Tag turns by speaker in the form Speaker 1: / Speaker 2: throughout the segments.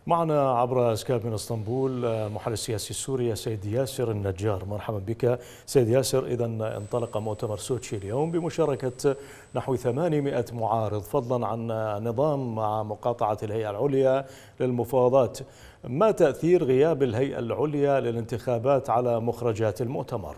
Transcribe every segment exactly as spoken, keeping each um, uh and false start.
Speaker 1: معنا عبر سكايب من اسطنبول المحلل السياسي السوري سيد ياسر النجار. مرحبا بك سيد ياسر. إذا انطلق مؤتمر سوتشي اليوم بمشاركة نحو ثمانمئة معارض، فضلا عن نظام مع مقاطعة الهيئة العليا للمفاوضات. ما تأثير غياب الهيئة العليا للانتخابات على مخرجات المؤتمر؟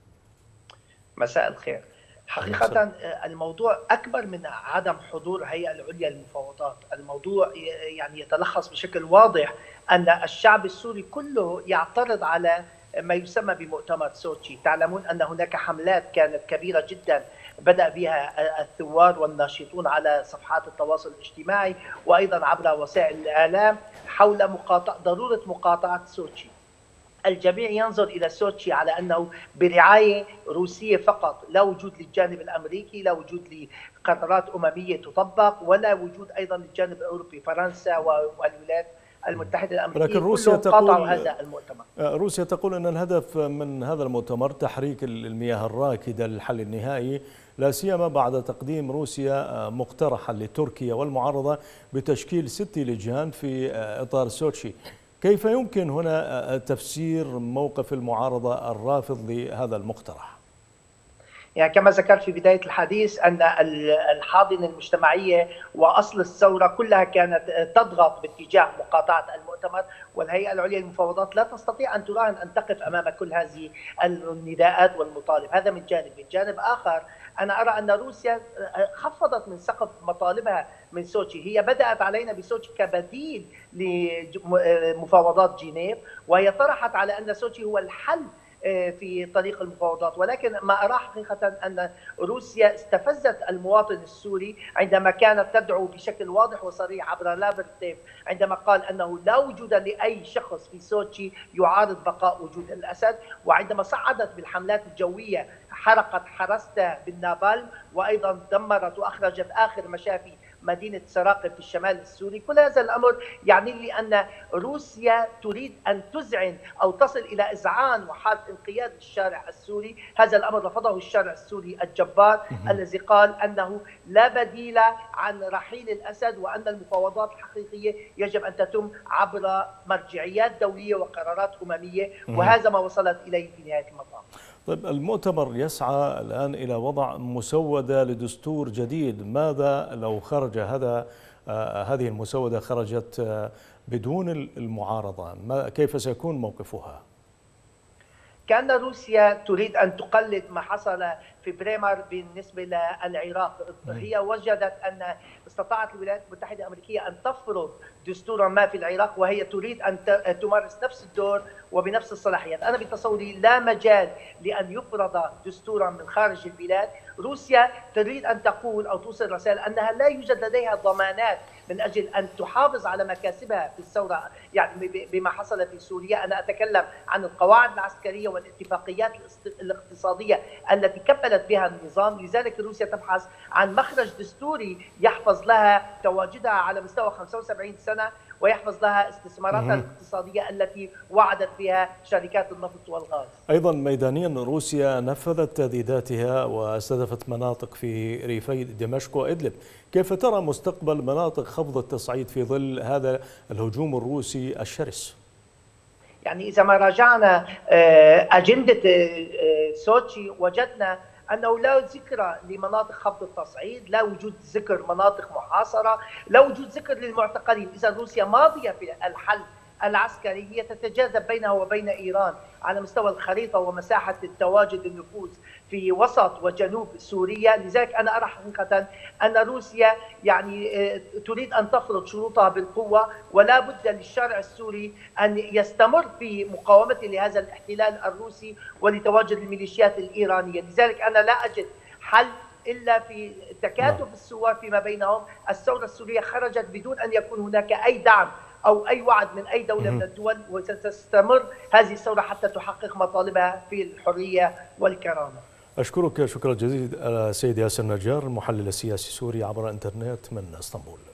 Speaker 2: مساء الخير. حقيقة الموضوع أكبر من عدم حضور الهيئة العليا للمفاوضات. الموضوع يعني يتلخص بشكل واضح أن الشعب السوري كله يعترض على ما يسمى بمؤتمر سوتشي. تعلمون أن هناك حملات كانت كبيرة جدا بدأ بها الثوار والناشطون على صفحات التواصل الاجتماعي وأيضا عبر وسائل الإعلام حول مقاطعة ضرورة مقاطعة سوتشي. الجميع ينظر إلى سوتشي على أنه برعاية روسية فقط، لا وجود للجانب الأمريكي، لا وجود لقرارات أممية تطبق، ولا وجود أيضا للجانب الأوروبي، فرنسا والولايات المتحدة الأمريكية.
Speaker 1: لكن روسيا تقول
Speaker 2: هذا المؤتمر.
Speaker 1: روسيا تقول أن الهدف من هذا المؤتمر تحريك المياه الراكدة للحل النهائي، لا سيما بعد تقديم روسيا مقترحا لتركيا والمعارضة بتشكيل ست لجان في إطار سوتشي. كيف يمكن هنا تفسير موقف المعارضة الرافض لهذا المقترح؟
Speaker 2: يعني كما ذكرت في بداية الحديث أن الحاضنة المجتمعية وأصل الثورة كلها كانت تضغط باتجاه مقاطعة المؤتمر، والهيئة العليا للمفاوضات لا تستطيع أن تراهن أن تقف أمام كل هذه النداءات والمطالب. هذا من جانب. من جانب آخر أنا أرى أن روسيا خفضت من سقف مطالبها من سوتشي. هي بدأت علينا بسوتشي كبديل لمفاوضات جنيف، وهي طرحت على أن سوتشي هو الحل في طريق المفاوضات، ولكن ما أرى حقيقة أن روسيا استفزت المواطن السوري عندما كانت تدعو بشكل واضح وصريح عبر لابرتيف عندما قال أنه لا وجود لأي شخص في سوتشي يعارض بقاء وجود الأسد، وعندما صعدت بالحملات الجوية حرقت حرستا بالنابالم وأيضا دمرت وأخرجت آخر مشافي مدينة سراقب في الشمال السوري. كل هذا الأمر يعني لي أن روسيا تريد أن تذعن أو تصل إلى إذعان وحالة انقياد الشارع السوري. هذا الأمر رفضه الشارع السوري الجبار الذي قال أنه لا بديل عن رحيل الأسد، وأن المفاوضات الحقيقية يجب أن تتم عبر مرجعيات دولية وقرارات أممية، وهذا ما وصلت إليه في نهاية المطاف.
Speaker 1: طيب، المؤتمر يسعى الآن إلى وضع مسودة لدستور جديد. ماذا لو خرج هذا آه هذه المسودة خرجت آه بدون المعارضة؟ ما كيف سيكون موقفها؟
Speaker 2: كأن روسيا تريد أن تقلد ما حصل في بريمر بالنسبة للعراق. هي وجدت أن استطاعت الولايات المتحدة الأمريكية أن تفرض دستورا ما في العراق، وهي تريد أن تمارس نفس الدور وبنفس الصلاحيات. أنا بتصوري لا مجال لأن يفرض دستورا من خارج البلاد. روسيا تريد أن تقول أو توصل رسالة أنها لا يوجد لديها ضمانات من أجل أن تحافظ على مكاسبها في الثورة، يعني بما حصل في سوريا. أنا أتكلم عن القواعد العسكرية والاتفاقيات الاقتصادية التي كفلت بها النظام. لذلك روسيا تبحث عن مخرج دستوري يحفظ لها تواجدها على مستوى خمسة وسبعين سنة، ويحفظ لها استثماراتها الاقتصادية التي وعدت بها شركات النفط والغاز.
Speaker 1: أيضا ميدانيا روسيا نفذت تهديداتها واستهدفت مناطق في ريفي دمشق وإدلب. كيف ترى مستقبل مناطق خفض التصعيد في ظل هذا الهجوم الروسي الشرس؟
Speaker 2: يعني إذا ما راجعنا أجندة سوتشي وجدنا أنه لا ذكر لمناطق خفض التصعيد، لا وجود ذكر مناطق محاصرة، لا وجود ذكر للمعتقلين. إذا روسيا ماضية في الحل العسكري، هي تتجاذب بينها وبين إيران على مستوى الخريطة ومساحة التواجد النفوذ في وسط وجنوب سوريا. لذلك أنا أرى حقيقة أن روسيا يعني تريد أن تفرض شروطها بالقوة، ولا بد للشارع السوري أن يستمر في مقاومته لهذا الاحتلال الروسي ولتواجد الميليشيات الإيرانية. لذلك أنا لا أجد حل إلا في تكاتف الثوار فيما بينهم. الثورة السورية خرجت بدون أن يكون هناك أي دعم أو أي وعد من أي دولة من الدول، وستستمر هذه الثورة حتى تحقق مطالبها في الحرية والكرامة.
Speaker 1: أشكرك شكرا جزيلا سيد ياسر النجار، المحلل السياسي السوري عبر الإنترنت من اسطنبول.